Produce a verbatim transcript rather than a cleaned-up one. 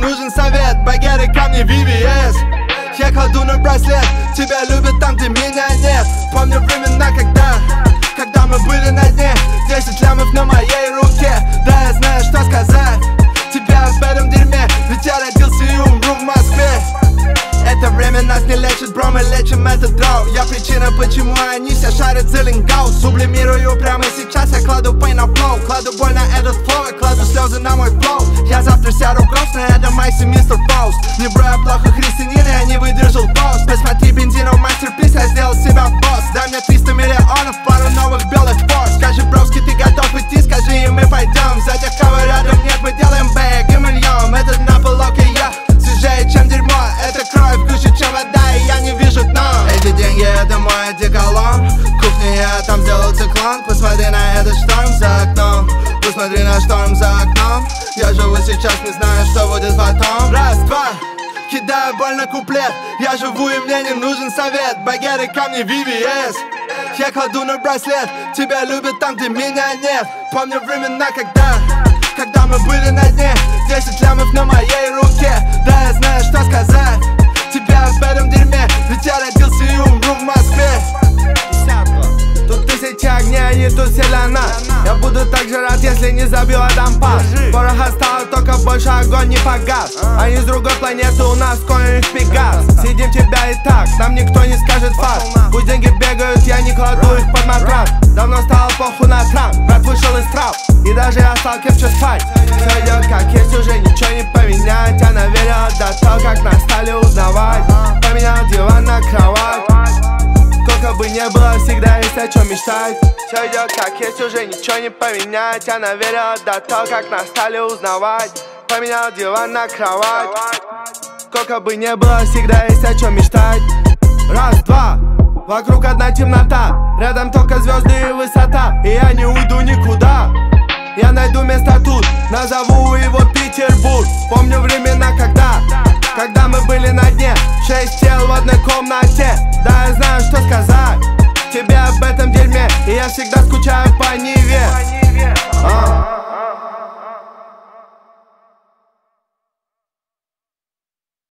нужен совет. Багеры, камни, ви ви эс. Я кладу на браслет, тебя любят там, где меня нет. Помню времена, когда, когда мы были на дне. Десять лямов на моей руке. Да, я знаю, что сказать тебя об этом дерьме, ведь я родился и умру в Москве. Это время нас не лечит, бро, мы лечим этот дров. Я причина, почему они все шарят за лингау. Сублимирую прямо сейчас, я кладу pain на флоу. Кладу боль на этот флоу, я кладу слезы на мой флоу. Я завтра сяду грустно, это Майси, мистер Фаус. Не бро, я плохо христианин, я не выдержал пост. Посмотри бензинов, мастерпис, я сделал себя босс. Дай мне триста миллионов, пару новых белых форс. Скажи, броски, ты готов идти, скажи, и мы пойдем. За тех, кого рядом нет, мы делаем бэк и мы льем. Этот на полок и я свежее, чем дерьмо. Это кровь гуще, чем вода, и я не вижу дна. Эти деньги, это мой одеколон. Кухня, я там сделал циклон. Посмотри на этот шторм за окном. Посмотри на шторм за окном. Я живу сейчас, не знаю, что будет потом. Раз, два, кидаю боль на куплет. Я живу, и мне не нужен совет. Багеры, камни, ви ви эс. Я кладу на браслет, тебя любят там, где меня нет. Помню времена, когда, когда мы были на дне. Десять лямов на моей руке. Да, я знаю, что сказать тебя об этом дерьме, ведь я родился и умру в Москве. Тут тысячи огней, они тут все для нас. Я буду так же рад, если не забил Адам Пас. Пороха стало, только больше огонь не погас. Они с другой планеты, у нас конь их пегас. Съедим тебя и так, нам никто не скажет факт. Пусть деньги бегают, я не кладу их под матрас. Давно стало похуй на Трамп, брат вышел из трап. И даже я стал крепче спать. Все идет как есть, уже ничего не поменять. Она верила до того, как нас стали узнавать. Поменял диван на кровать. Сколько бы не было, всегда есть о чем мечтать. Все идет как есть, уже ничего не поменять. Она верила до того, как нас стали узнавать. Поменял диван на кровать. Сколько бы не было, всегда есть о чем мечтать. Раз, два, вокруг одна темнота. Рядом только звезды и высота. И я не уйду никуда. Я найду место тут, назову его Петербург. Помню времена, когда, когда мы были на дне. Шесть тел в одной комнате. Да, я знаю, что сказать тебе об этом дерьме. И я всегда скучаю по Ниве.